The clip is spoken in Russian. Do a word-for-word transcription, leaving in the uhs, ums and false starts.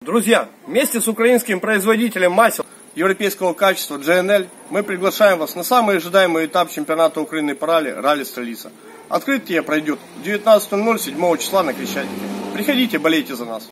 Друзья, вместе с украинским производителем масел европейского качества джи эн эл мы приглашаем вас на самый ожидаемый этап чемпионата Украины по ралли, ралли Столица. Открытие пройдет в девятнадцать ноль ноль седьмого числа на Крещатике. Приходите, болейте за нас.